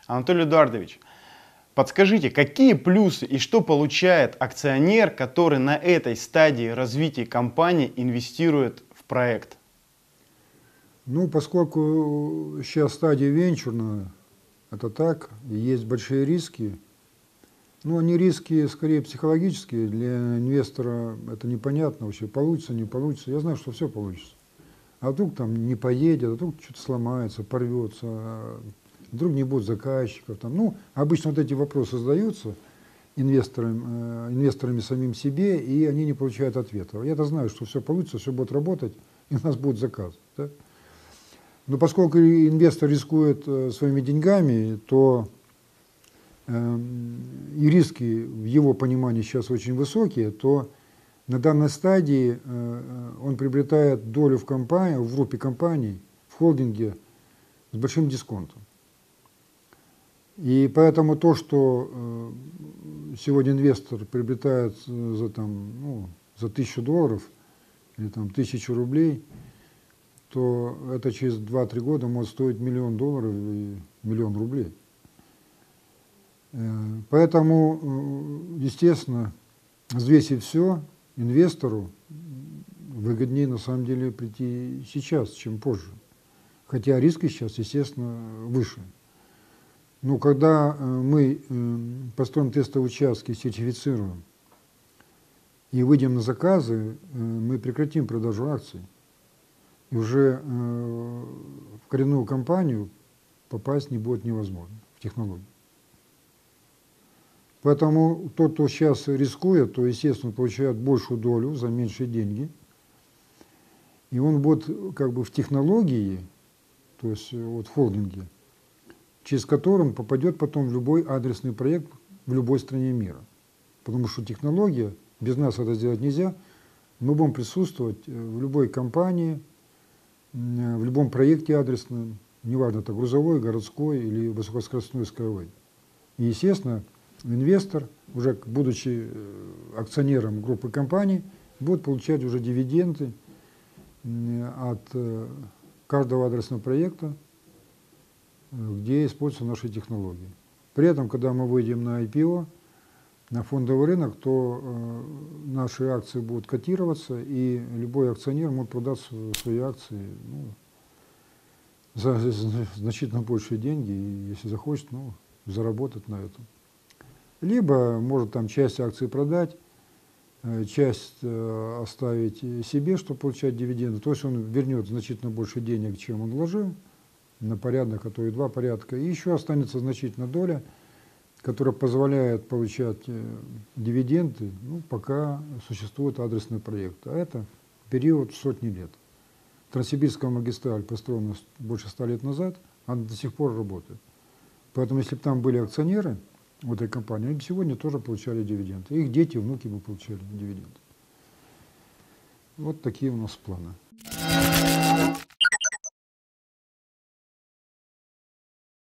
Анатолий Эдуардович, подскажите, какие плюсы и что получает акционер, который на этой стадии развития компании инвестирует в проект? Ну, поскольку сейчас стадия венчурная, это так, и есть большие риски. Ну, они риски скорее психологические. Для инвестора это непонятно вообще, получится, не получится. Я знаю, что все получится. А вдруг там не поедет, а вдруг что-то сломается, порвется, вдруг не будет заказчиков. Там. Ну, обычно вот эти вопросы задаются инвесторами самим себе, и они не получают ответа. Я-то знаю, что все получится, все будет работать, и у нас будет заказ. Да? Но поскольку инвестор рискует своими деньгами, то и риски в его понимании сейчас очень высокие, то на данной стадии он приобретает долю в компании, в группе компаний, в холдинге с большим дисконтом. И поэтому то, что сегодня инвестор приобретает за $1000 или там, 1000 рублей, то это через 2-3 года может стоить $1 000 000 и 1 000 000 рублей. Поэтому, естественно, взвесив все, инвестору выгоднее на самом деле прийти сейчас, чем позже. Хотя риски сейчас, естественно, выше. Но когда мы построим тестовые участки, сертифицируем и выйдем на заказы, мы прекратим продажу акций. И уже в коренную компанию попасть не будет невозможно в технологию. Поэтому тот, кто сейчас рискует, то, естественно, получает большую долю за меньшие деньги. И он будет как бы в технологии, то есть вот в холдинге, через который он попадет потом в любой адресный проект в любой стране мира. Потому что технология, без нас это сделать нельзя, мы будем присутствовать в любой компании, в любом проекте адресном, неважно, это грузовой, городской или высокоскоростной скоростной. И, естественно, инвестор, уже будучи акционером группы компаний, будет получать уже дивиденды от каждого адресного проекта, где используются наши технологии. При этом, когда мы выйдем на IPO, на фондовый рынок, то наши акции будут котироваться, и любой акционер может продать свои акции за значительно большие деньги, и если захочет, заработать на этом. Либо может там часть акций продать, часть оставить себе, чтобы получать дивиденды. То есть он вернет значительно больше денег, чем он вложил, на порядок, а то и 2 порядка. И еще останется значительная доля, которая позволяет получать дивиденды, пока существует адресный проект. А это период сотни лет. Транссибирская магистраль построена больше 100 лет назад, она до сих пор работает. Поэтому если бы там были акционеры в этой компании, они бы сегодня тоже получали дивиденды. Их дети, внуки бы получали дивиденды. Вот такие у нас планы.